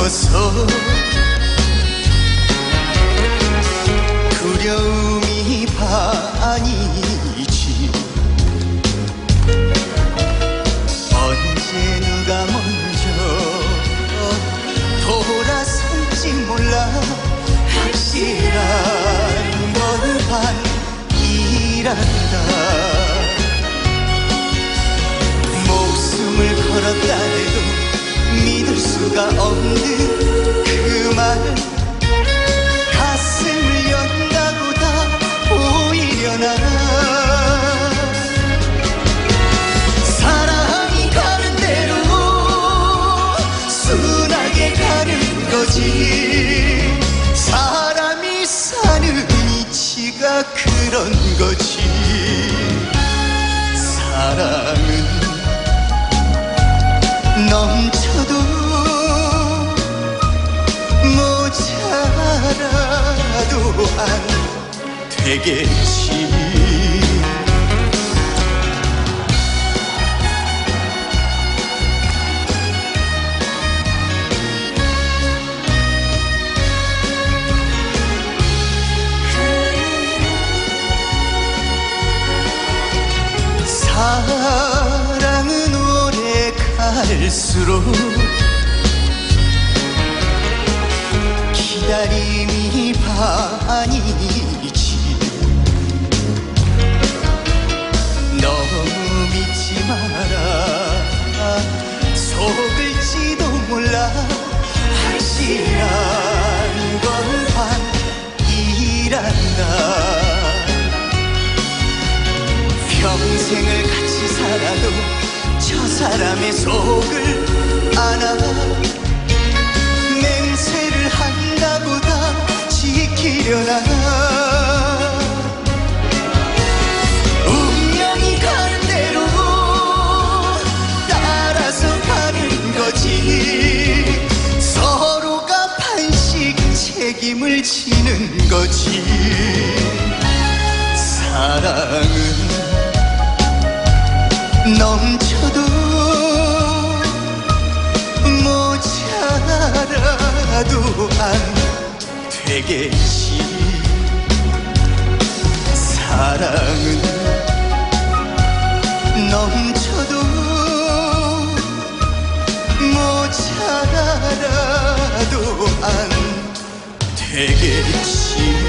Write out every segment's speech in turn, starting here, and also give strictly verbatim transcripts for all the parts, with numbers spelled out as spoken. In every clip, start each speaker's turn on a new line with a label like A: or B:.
A: 넘어서 두려움이 반이지. 언제 누가 먼저 돌아설지 몰라. 확실한 건 반이란다. 목숨을 걸었다 해도 믿을 수가 없는 그 말, 가슴을 연다고 다 보이려나. 사랑이 가는 대로 순하게 가는 거지. 사람이 사는 이치가 그런 거지. 사랑은 넘쳐도 모자라도 안 되겠지. 사랑은 오래 갈수록 기다림이 반이지. 너무 믿지 마라. 속을지도 몰라. 확실한 건 반이란다. 평생을 같이 살아도 저 사람의 속을 알아. 맹세를 한다고 다 지키려나. 운명이 가는 대로 따라서 가는 거지. 서로가 반씩 책임을 지는 거지. 사랑은 넘쳐도 모자라도 안 되겠지. 사랑은 넘쳐도 모자라도 안 되겠지.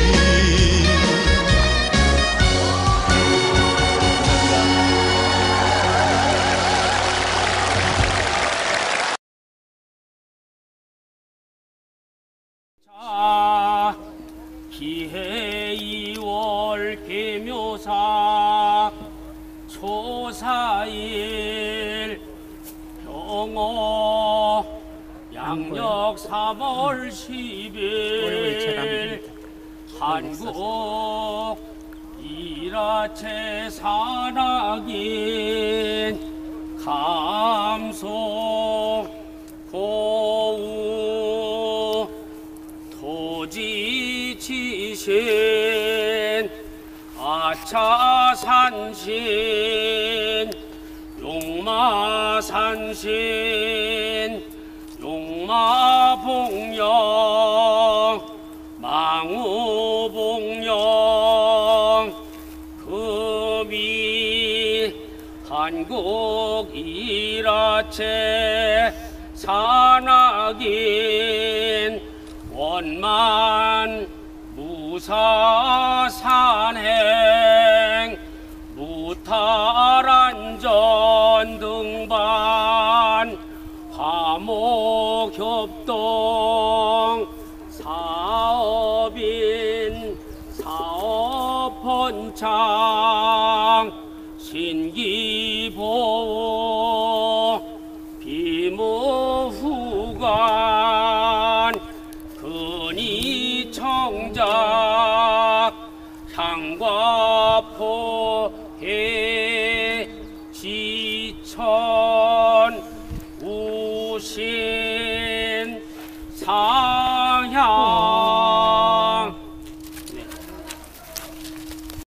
B: 기해 이월 계묘사 초사일 병어 양력 삼월 십일 한국 일화체 산악인 감소 고우 토지치신 아차산신 용마산신 용마봉영 망우봉영 금이 한국 일화체 산악인 원만 무사산행 무탈안전 등반 화목협동 사업인 사업헌창 신기보호 비무후관 근위청작 향과포해 지천 우신 사